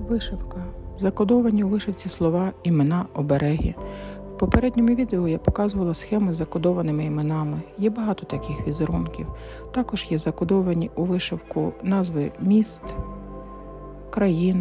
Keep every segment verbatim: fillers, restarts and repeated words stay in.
Вишивка. Закодовані у вишивці слова, імена, обереги. В попередньому відео я показувала схеми з закодованими іменами. Є багато таких візерунків. Також є закодовані у вишивку назви міст, країн.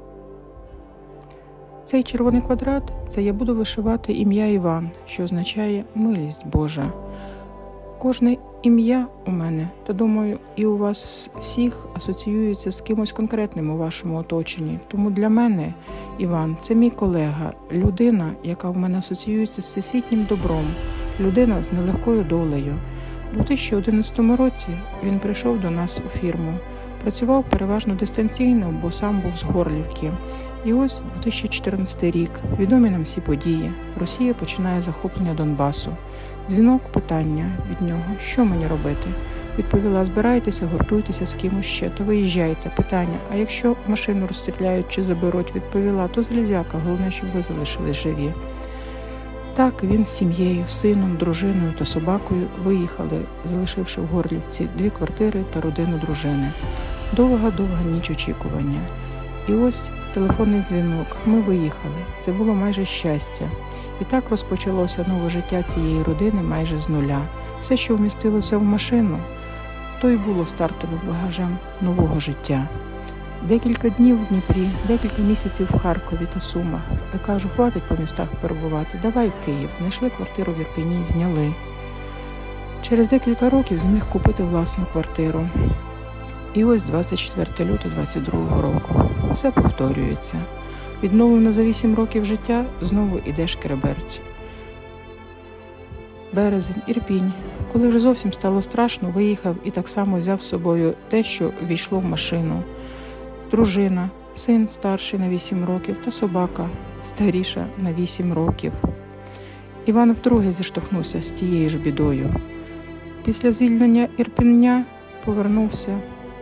Цей червоний квадрат – це я буду вишивати ім'я Іван, що означає «милість Божа». Кожне ім'я у мене, та думаю, і у вас всіх асоціюється з кимось конкретним у вашому оточенні. Тому для мене Іван – це мій колега, людина, яка в мене асоціюється з всесвітнім добром, людина з нелегкою долею. У дві тисячі одинадцятому році він прийшов до нас у фірму. Працював переважно дистанційно, бо сам був з Горлівки. І ось дві тисячі чотирнадцятий рік, відомі нам всі події. Росія починає захоплення Донбасу. Дзвінок, питання від нього, що мені робити? Відповіла, збирайтеся, гуртуйтеся з кимось ще, то виїжджайте. Питання, а якщо машину розстріляють чи заберуть? Відповіла, то залізяка, головне, щоб ви залишились живі. Так, він з сім'єю, сином, дружиною та собакою виїхали, залишивши в Горлівці дві квартири та родину дружини. Довга-довга ніч очікування. І ось телефонний дзвінок. Ми виїхали. Це було майже щастя. І так розпочалося нове життя цієї родини майже з нуля. Все, що вмістилося в машину, то й було стартовим багажем нового життя. Декілька днів в Дніпрі, декілька місяців в Харкові та Сумах. Я кажу, хватить по містах перебувати, давай в Київ. Знайшли квартиру в Ірпені, зняли. Через декілька років зміг купити власну квартиру. І ось двадцять четвертого лютого двадцять другого року. Все повторюється. Відновлено за вісім років життя, знову іде шкереберть. Березень, Ірпінь. Коли вже зовсім стало страшно, виїхав і так само взяв з собою те, що ввійшло в машину. Дружина, син старший на вісім років та собака старіша на вісім років. Іван вдруге зіштовхнувся з тією ж бідою. Після звільнення Ірпеня повернувся.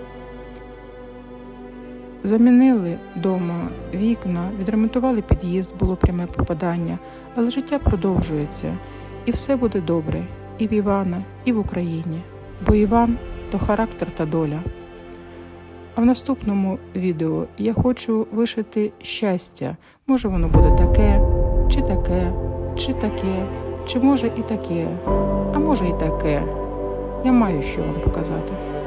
Замінили дома вікна, відремонтували під'їзд, було пряме попадання, але життя продовжується. І все буде добре і в Івана, і в Україні. Бо Іван – то характер та доля. А в наступному відео я хочу вишити щастя. Може воно буде таке, чи таке, чи таке, чи може і таке, а може і таке. Я маю що вам показати.